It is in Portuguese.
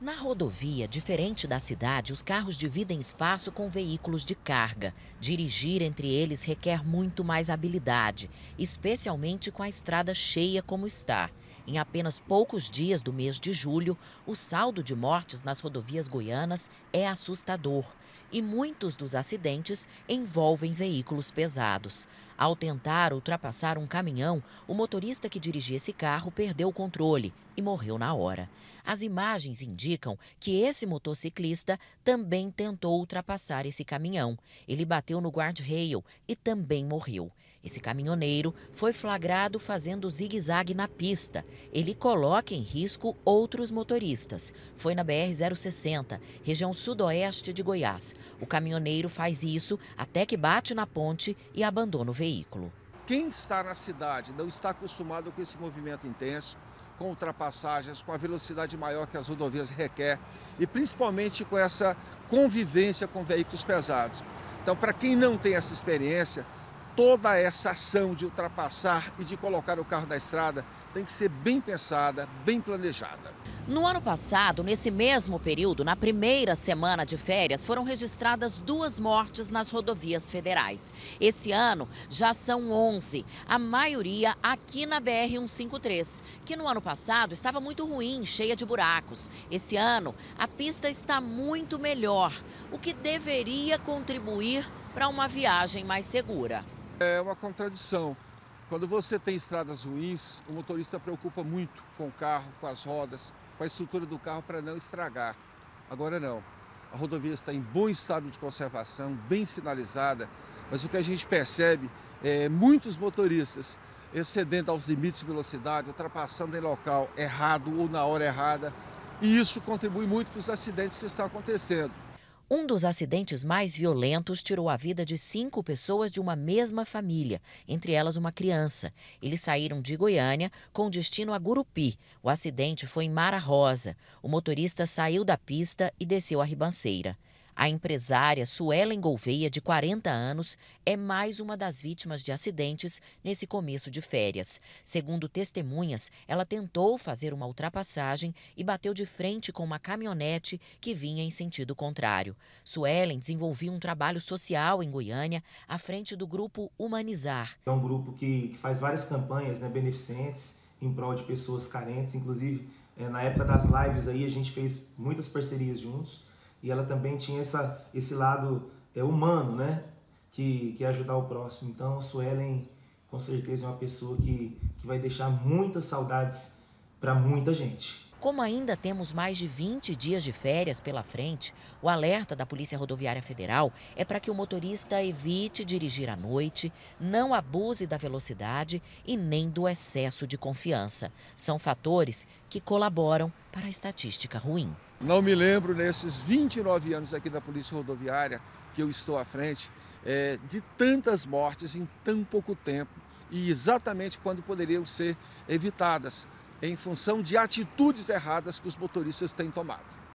Na rodovia, diferente da cidade, os carros dividem espaço com veículos de carga. Dirigir entre eles requer muito mais habilidade, especialmente com a estrada cheia como está. Em apenas poucos dias do mês de julho, o saldo de mortes nas rodovias goianas é assustador. E muitos dos acidentes envolvem veículos pesados. Ao tentar ultrapassar um caminhão, o motorista que dirigia esse carro perdeu o controle e morreu na hora. As imagens indicam que esse motociclista também tentou ultrapassar esse caminhão. Ele bateu no guardrail e também morreu. Esse caminhoneiro foi flagrado fazendo zigue-zague na pista. Ele coloca em risco outros motoristas. Foi na BR-060, região sudoeste de Goiás. O caminhoneiro faz isso até que bate na ponte e abandona o veículo. Quem está na cidade não está acostumado com esse movimento intenso, com ultrapassagens, com a velocidade maior que as rodovias requer e principalmente com essa convivência com veículos pesados. Então, para quem não tem essa experiência, toda essa ação de ultrapassar e de colocar o carro na estrada tem que ser bem pensada, bem planejada. No ano passado, nesse mesmo período, na primeira semana de férias, foram registradas 2 mortes nas rodovias federais. Esse ano já são 11, a maioria aqui na BR-153, que no ano passado estava muito ruim, cheia de buracos. Esse ano, a pista está muito melhor, o que deveria contribuir para uma viagem mais segura. É uma contradição. Quando você tem estradas ruins, o motorista preocupa muito com o carro, com as rodas, com a estrutura do carro para não estragar. Agora não. A rodovia está em bom estado de conservação, bem sinalizada, mas o que a gente percebe é muitos motoristas excedendo aos limites de velocidade, ultrapassando em local errado ou na hora errada, e isso contribui muito para os acidentes que estão acontecendo. Um dos acidentes mais violentos tirou a vida de 5 pessoas de uma mesma família, entre elas uma criança. Eles saíram de Goiânia com destino a Gurupi. O acidente foi em Mara Rosa. O motorista saiu da pista e desceu a ribanceira. A empresária Suelen Gouveia, de 40 anos, é mais uma das vítimas de acidentes nesse começo de férias. Segundo testemunhas, ela tentou fazer uma ultrapassagem e bateu de frente com uma caminhonete que vinha em sentido contrário. Suelen desenvolvia um trabalho social em Goiânia, à frente do grupo Humanizar. É um grupo que faz várias campanhas, né, beneficentes em prol de pessoas carentes. Inclusive, na época das lives aí, a gente fez muitas parcerias juntos. E ela também tinha esse lado humano, né? Que é ajudar o próximo. Então, a Suelen, com certeza, é uma pessoa que vai deixar muitas saudades para muita gente. Como ainda temos mais de 20 dias de férias pela frente, o alerta da Polícia Rodoviária Federal é para que o motorista evite dirigir à noite, não abuse da velocidade e nem do excesso de confiança. São fatores que colaboram para a estatística ruim. Não me lembro, nesses 29 anos aqui da Polícia Rodoviária, que eu estou à frente, de tantas mortes em tão pouco tempo e exatamente quando poderiam ser evitadas, em função de atitudes erradas que os motoristas têm tomado.